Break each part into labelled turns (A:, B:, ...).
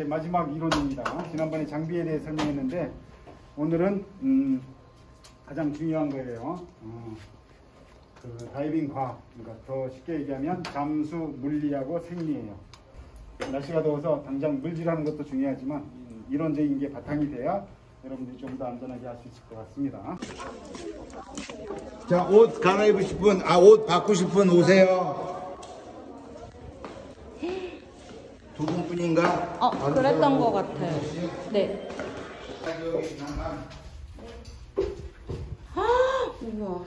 A: 이제 마지막 이론입니다. 지난번에 장비에 대해 설명했는데 오늘은 가장 중요한 거예요. 그 다이빙 과학, 그러니까 더 쉽게 얘기하면 잠수 물리하고 생리예요. 날씨가 더워서 당장 물질하는 것도 중요하지만 이론적인 게 바탕이 돼야 여러분들이 좀 더 안전하게 할 수 있을 것 같습니다.
B: 자, 옷 갈아입으실 분, 옷 바꾸실 분 오세요. 두 분뿐인가?
C: 그랬던 것 같아요. 네. 우와.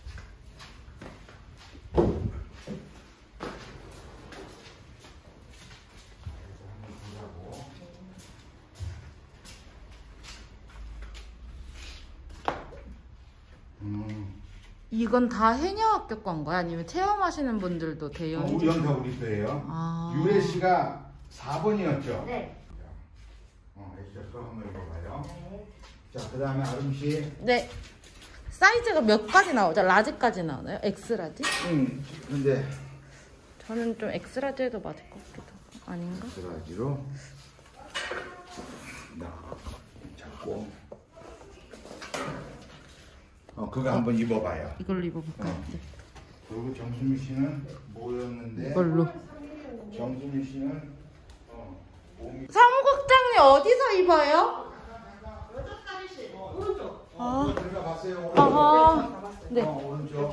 C: 이건 다 해녀학교 건 거야? 아니면 체험하시는 분들도 돼요?
B: 우리 연사 우리 거예요. 유래 씨가 4번이었죠?
C: 네.
B: 또 한번 읽어봐요. 네. 자, 그 다음에 아름 씨.
C: 네. 사이즈가 몇 가지 나오죠? 라지까지 나오나요? 엑스라지?
B: 근데
C: 저는 좀 엑스라지 해도 맞을 것 같기도 하고. 아닌가?
B: 엑스라지로 잡고 그거 한번 입어봐요.
C: 이걸로 입어볼까요? 네.
B: 그리고 정수미 씨는 뭐였는데?
C: 이걸로.
B: 정수미 씨는
C: 사무국장님 어디서 입어요?
B: 오른쪽. 들어가세요.
C: 아하. 네.
B: 오른쪽.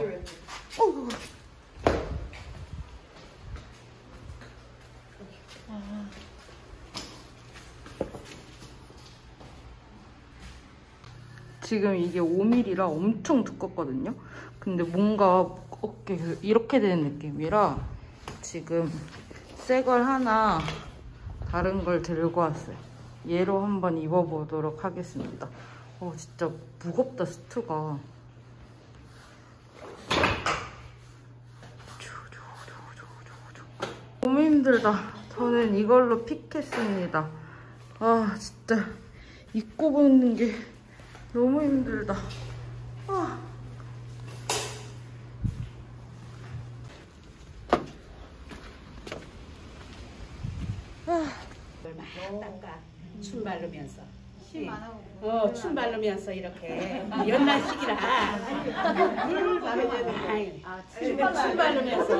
C: 지금 이게 5mm라 엄청 두껍거든요. 근데 뭔가 어깨 이렇게 되는 느낌이라 지금 새 걸 하나 다른 걸 들고 왔어요. 얘로 한번 입어보도록 하겠습니다. 진짜 무겁다, 스투가. 너무 힘들다. 저는 이걸로 픽했습니다. 진짜 입고 보는 게 너무 힘들다.
D: 닦아 춤 바르면서 춤 바르면서 이렇게 연날식이라 춤 바르면서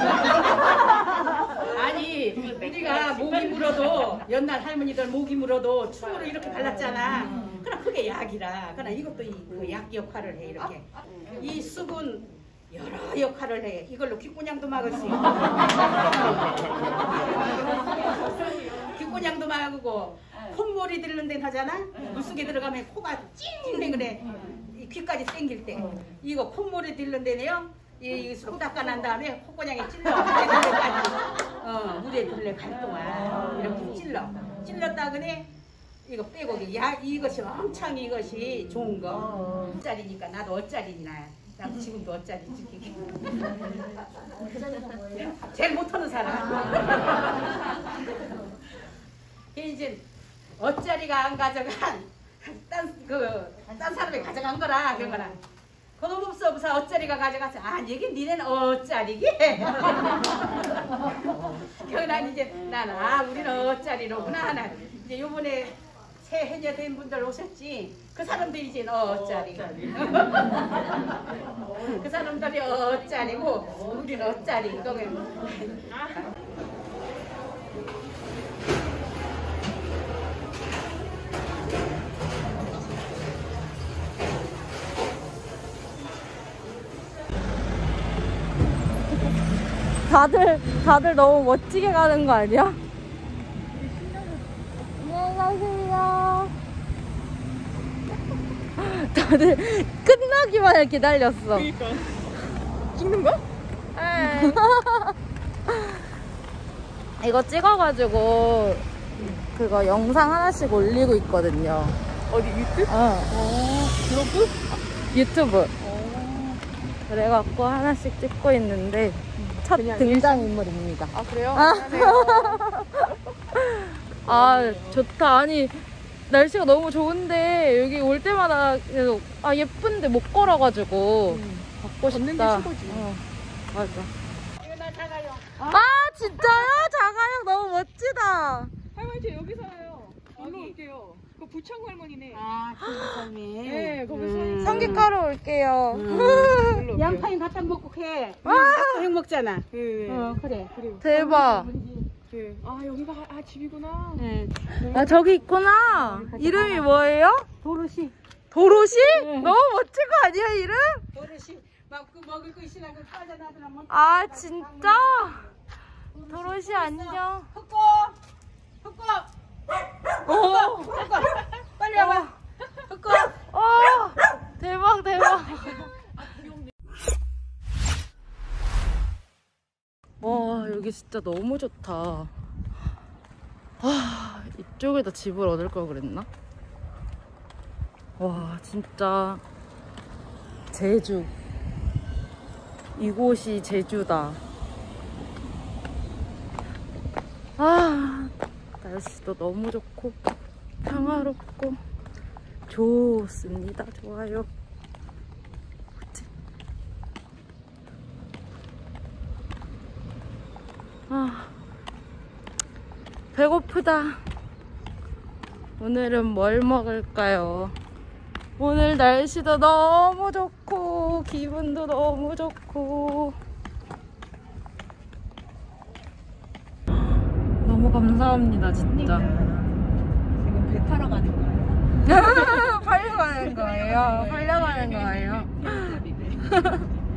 D: 아니 우리가 목이 물어도 옛날 할머니들 목이 물어도 춤으로 이렇게 발랐잖아. 그럼 그게 약이라. 그러나 이것도 그 약 역할을 해. 이렇게 이 쑥은 여러 역할을 해. 이걸로 귓구녕도 막을 수 있고 귓구녕도 막고 콧물이 들는 데는 하잖아. 물속에 들어가면 코가 찡찡대 그래. 귀까지 땡길 때 이거 콧물이 들는 데네요. 코 닦아 난 다음에 콧구녕에 찔러. 물에 들래 갈 동안 이렇게 찔렀다 그네. 이거 빼고 이것이 엄청 이것이 좋은 거. 어짜리니까 나도 어짜리나. 나도 지금도 어짜리지. 제일 못하는 사람. 이제 어짜리가 안 가져간 딴 사람이 가져간 거라 그런 거라. 그놈 없어 어짜리가 가져가서 이게 니네는 어짜리게. 그러나 이제 나는 우리는 어짜리로구나. 이제 요번에 새 해녀 된 분들 오셨지. 그 사람들이 이제 어짜리. 그 사람들이 어짜리고 우리는 어짜리.
C: 다들 너무 멋지게 가는 거 아니야? 안녕하세요. 다들 끝나기만을 기다렸어.
E: 그러니까 찍는 거야?
C: 네. 이거 찍어가지고 그거 영상 하나씩 올리고 있거든요.
E: 어디 유튜브? 블로그?
C: 유튜브. 그래갖고 하나씩 찍고 있는데 첫 등장인물입니다.
E: 그래요?
C: 좋다. 아니 날씨가 너무 좋은데 여기 올 때마다 계속 예쁜데 못 걸어가지고 갖고
E: 걷는
C: 싶다.
E: 게 최고지.
C: 맞아. 진짜요? 자가용 너무 멋지다.
E: 할머니 할머니 여기 살아요. 놀러 올게요. 그 부창 할머니네.
D: 아, 그 삶이.
E: 네, 거기 살아요.
C: 성게가루 올게요.
E: 놀러 올게요.
D: 양파인 갖다 먹고 해. 딱 행 먹잖아.
E: 네.
D: 그래.
C: 대박.
E: 네. 아 여기가 집이구나.
D: 네.
C: 아, 저기 있구나. 이름이 뭐예요?
D: 도로시.
C: 도로시? 너무 멋진 거 아니야, 이름?
D: 도로시. 막 그 먹을 거 있으나 그 빠져나들면.
C: 아, 진짜? 도로시 안녕.
D: 흑고. 흑고.
C: 오,
D: 빨리 와봐. 흑고.
C: 대박, 대박. 와, 여기 진짜 너무 좋다. 이쪽에다 집을 얻을 걸 그랬나? 와, 진짜 제주. 이곳이 제주다. 날씨도 너무 좋고 평화롭고 좋습니다. 좋아요. 그치? 배고프다. 오늘은 뭘 먹을까요? 오늘 날씨도 너무 좋고 기분도 너무 좋고 너무 감사합니다 진짜.
E: 지금 배 타러 가는 거예요.
C: 팔려가는 거예요. 팔려가는 거예요.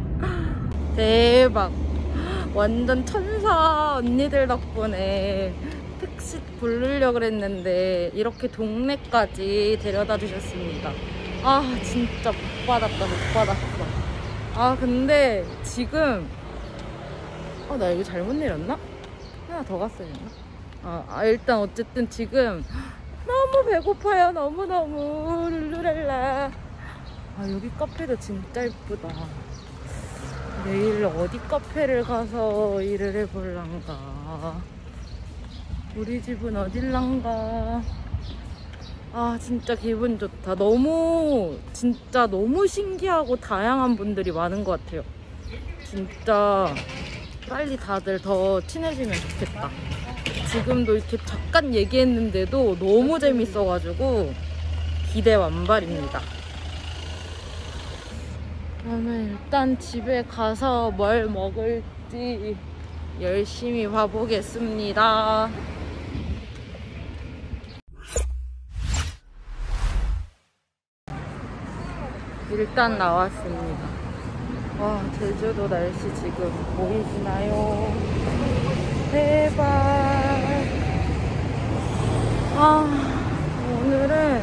C: 대박. 완전 천사 언니들 덕분에 택시 부르려고 그랬는데 이렇게 동네까지 데려다 주셨습니다. 진짜 못 받았다, 못 받았어. 근데 지금 나 이거 잘못 내렸나? 하나 더 갔어야 했나? 일단 어쨌든 지금 너무 배고파요. 너무너무 룰루랄라. 여기 카페도 진짜 예쁘다. 내일 어디 카페를 가서 일을 해볼란가. 우리 집은 어딜란가. 진짜 기분 좋다. 진짜 너무 신기하고 다양한 분들이 많은 것 같아요. 진짜 빨리 다들 더 친해지면 좋겠다. 지금도 이렇게 잠깐 얘기했는데도 너무 재밌어가지고 기대 만발입니다. 저는 일단 집에 가서 뭘 먹을지 열심히 봐보겠습니다. 일단 나왔습니다. 와, 제주도 날씨 지금 보이시나요? 대박. 오늘은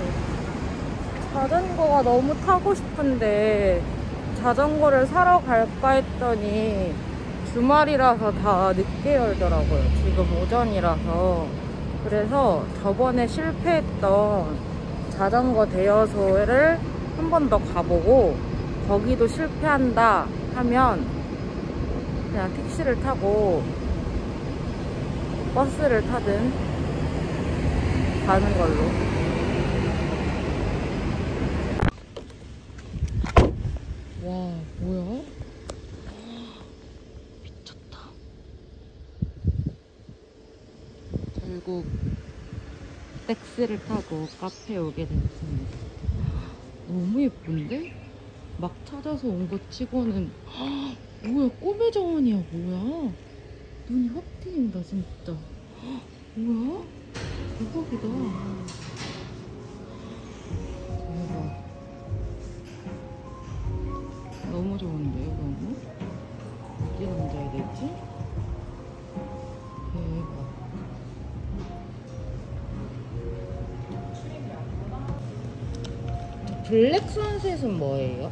C: 자전거가 너무 타고 싶은데 자전거를 사러 갈까 했더니 주말이라서 다 늦게 열더라고요. 지금 오전이라서. 그래서 저번에 실패했던 자전거 대여소를 한 번 더 가보고 거기도 실패한다 하면 그냥 택시를 타고 버스를 타든 가는 걸로. 와, 뭐야? 미쳤다. 결국 택시를 타고 카페에 오게 됐습니다. 너무 예쁜데? 막 찾아서 온 것 치고는 뭐야, 꿈의 정원이야. 뭐야, 눈이 확 트인다 진짜. 뭐야, 대박이다. 대박. 너무 좋은데요, 너무? 어디 앉아야 되지? 대박. 블랙 선셋은 뭐예요?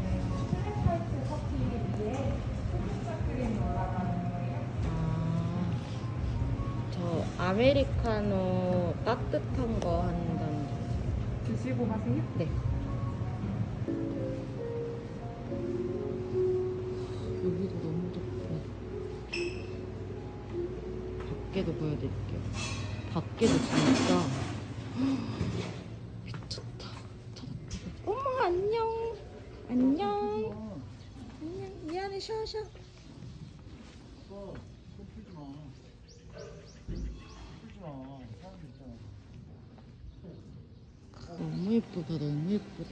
C: 저 아메리카노 따뜻한 거 한다는.
E: 드시고 하세요?
C: 네. 여기도 너무 좋고 밖에도 보여드릴게요. 밖에도 진짜 미쳤다. 찾았다. 어머, 안녕. 안녕. 안녕. 미안해, 쉬어.
B: 풀지 마. 풀지 마. 사람들
C: 너무 예쁘다, 너무 예쁘다.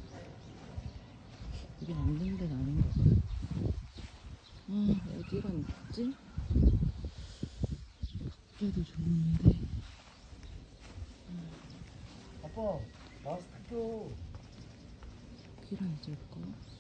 C: 여긴 없는 데는 아닌가 봐. 아, 어디랑 있지? 밖에도 좋은데.
A: 아빠 나와서 탁교.
C: 여기랑 있을까?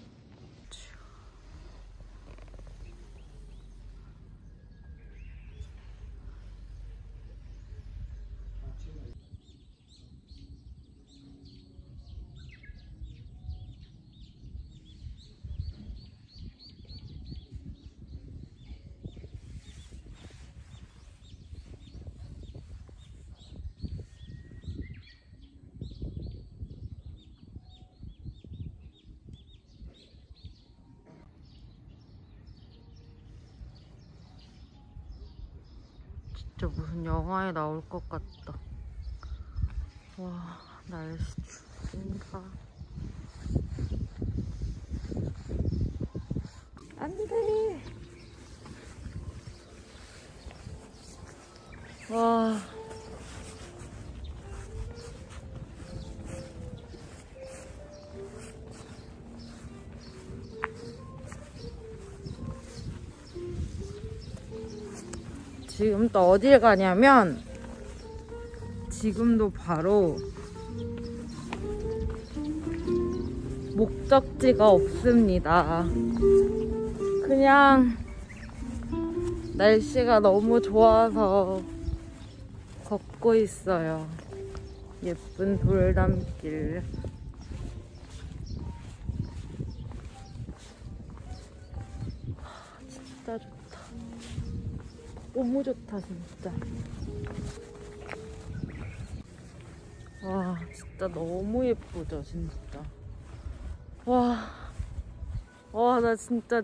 C: 진짜 무슨 영화에 나올 것 같다. 와, 날씨 죽인다. 안 돼. 와. 지금 또 어딜 가냐면 지금도 바로 목적지가 없습니다. 그냥 날씨가 너무 좋아서 걷고 있어요. 예쁜 돌담길. 진짜 좋다. 너무 좋다 진짜. 와 진짜 너무 예쁘죠 진짜. 와 나 진짜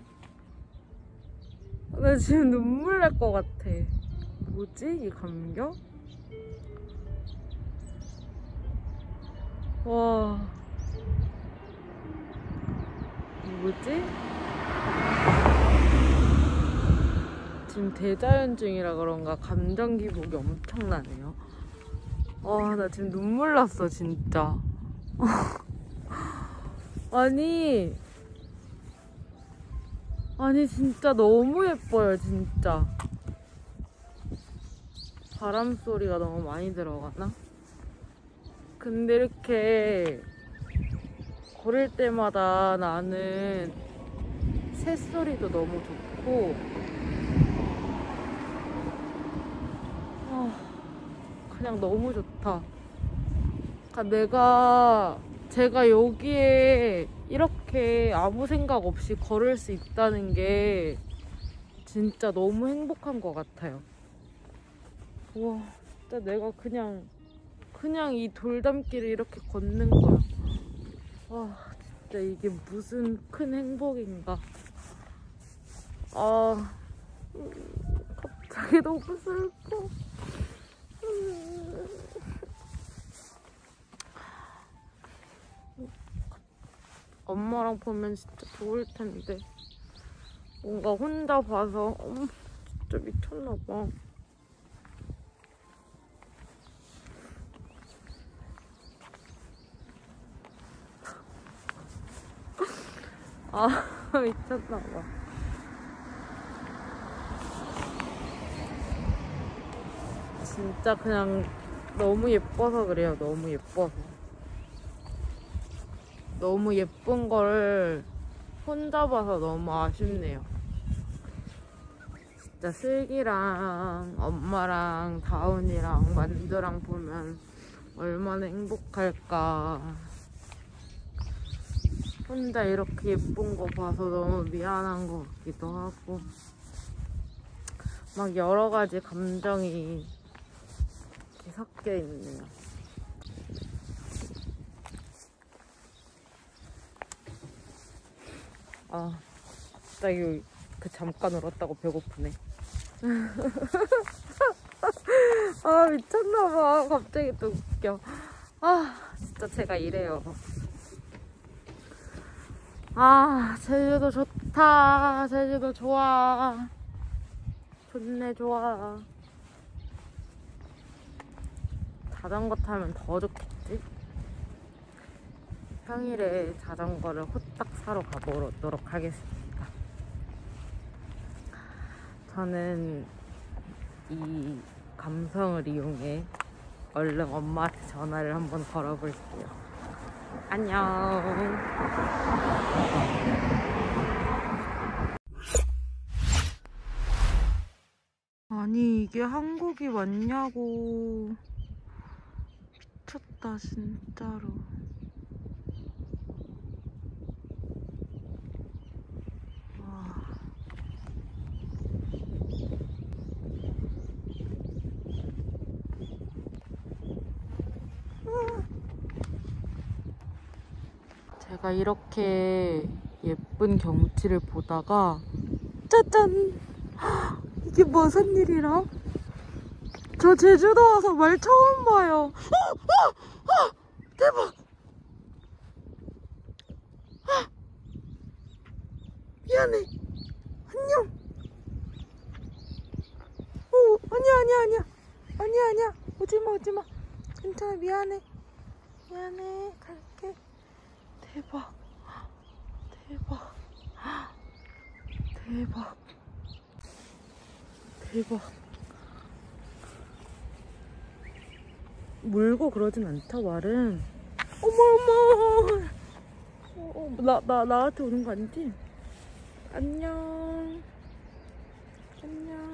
C: 나 지금 눈물 날 것 같아. 뭐지 이 감격? 와 뭐지? 지금 대자연 중이라 그런가 감정 기복이 엄청나네요. 나 지금 눈물 났어 진짜. 아니 진짜 너무 예뻐요 진짜. 바람 소리가 너무 많이 들어가나? 근데 이렇게 걸을 때마다 나는 새소리도 너무 좋고 그냥 너무 좋다. 그러니까 제가 여기에 이렇게 아무 생각 없이 걸을 수 있다는 게 진짜 너무 행복한 것 같아요. 와, 진짜 내가 그냥 이 돌담길을 이렇게 걷는 거야. 와, 진짜 이게 무슨 큰 행복인가. 갑자기 너무 슬퍼. 엄마랑 보면 진짜 좋을 텐데 뭔가 혼자 봐서 진짜 미쳤나봐. 미쳤나봐. 진짜 그냥 너무 예뻐서 그래요. 너무 예뻐서. 너무 예쁜 걸 혼자 봐서 너무 아쉽네요. 진짜 슬기랑 엄마랑 다운이랑 만두랑 보면 얼마나 행복할까. 혼자 이렇게 예쁜 거 봐서 너무 미안한 것 같기도 하고 막 여러 가지 감정이 이렇게 섞여 있네요. 갑자기 잠깐 울었다고 배고프네. 미쳤나봐. 갑자기 또 웃겨. 진짜 제가 이래요. 제주도 좋다. 제주도 좋아. 좋네, 좋아. 자전거 타면 더 좋겠지? 평일에 자전거를 후딱 사러 가보도록 하겠습니다. 저는 이 감성을 이용해 얼른 엄마한테 전화를 한번 걸어볼게요. 안녕. 아니 이게 한국이 맞냐고. 미쳤다 진짜로. 와. 제가 이렇게 예쁜 경치를 보다가 짜잔! 이게 무슨 일이람? 저 제주도 와서 말 처음 봐요. 대박! 미안해. 안녕. 아니야. 오지마. 괜찮아, 미안해. 갈게. 대박. 물고 그러진 않다, 말은. 어머. 나한테 오는 거 아니지? 안녕.